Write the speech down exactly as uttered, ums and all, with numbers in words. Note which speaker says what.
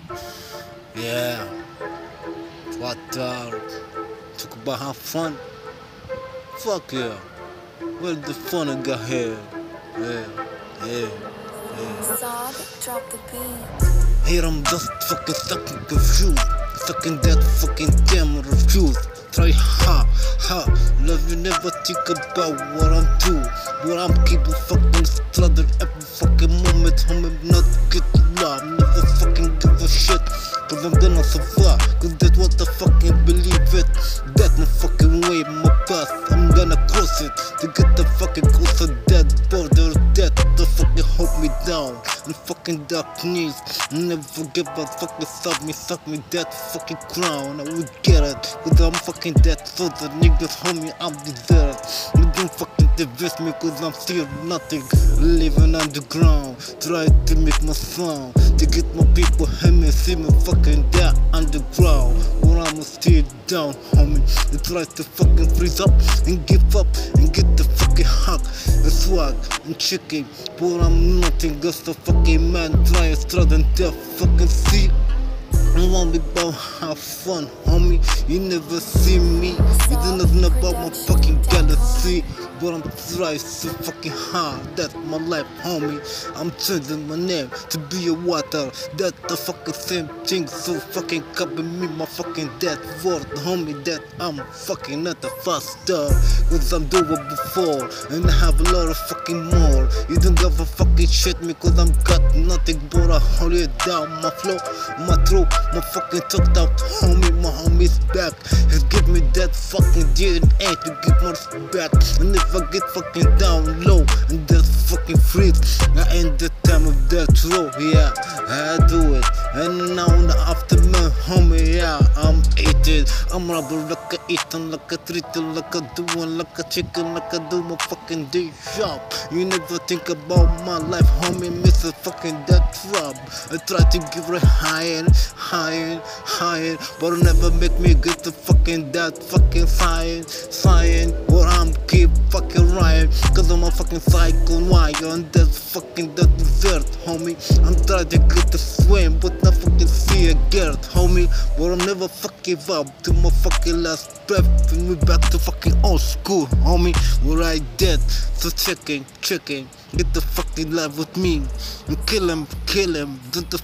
Speaker 1: Yeah, what uh, talk about have fun? Fuck yeah. Where the fun I got here? Yeah, yeah, yeah.
Speaker 2: Saad, drop the beat.
Speaker 1: Here I'm just fucking stuck and confused. Fucking that fucking damn refuse. Try ha, ha. Love you never think about what I'm doing. What I'm keeping fucking struggling every fucking moment. I'm not getting love. Never fucking give a shit. Cause I'm gonna survive. Cause that's what I fucking believe it. That's my fucking way, my path. I'm gonna cross it. To get the fucking close to that border. That to fucking hold me down. And fucking dark knees. Never give a fucking stop me, suck me that fucking crown. I will get it. Cause I'm fucking that so the niggas homie, I'm deserved. You don't fucking divest me cause I'm still nothing. Living underground. Try to make my sound. To get my people hear me, see me fucking there underground. Or I'm still down, homie. They try to fucking freeze up and give up and get the fucking hug and swag and chicken. But I'm nothing, just a fucking man trying to struggle and death fucking see. I want me about have fun, homie. You never see me. You don't know nothing about my fucking galaxy. But I'm trying so fucking hard. That's my life, homie. I'm changing my name to be a water. That's the fucking same thing. So fucking copy me, my fucking dead word, homie. That I'm fucking not a faster. Cause I'm doing before. And I have a lot of fucking more. You don't give a fucking shit me cause I'm got nothing but I hold it down. My flow, my throat. My fucking talked out homie, my homie's back. He give me that fucking D N A to give my respect. And if I get fucking down low and that's fucking freeze, I ain't the time of that row, yeah, I do it. And now in the aftermath, homie, yeah, I'm eating. I'm rubber like a eating, like a treating, like a doing, like a chicken, like I do my fucking day job. You never think about my life, homie, miss a fucking that trap. I try to give it high and high, high, but it'll never make me get the fucking that fucking sign, sign. Or I'm keep fucking rhyme, cause I'm a fucking cycle wire, and that's fucking the desert, homie. I'm trying to get the swim, but not fucking see a girl, homie. But I'm never fucking up to my fucking last breath. Bring me back to fucking old school, homie. Where I dead, so checking, checking. Get the fucking life with me and kill him, kill him. Don't the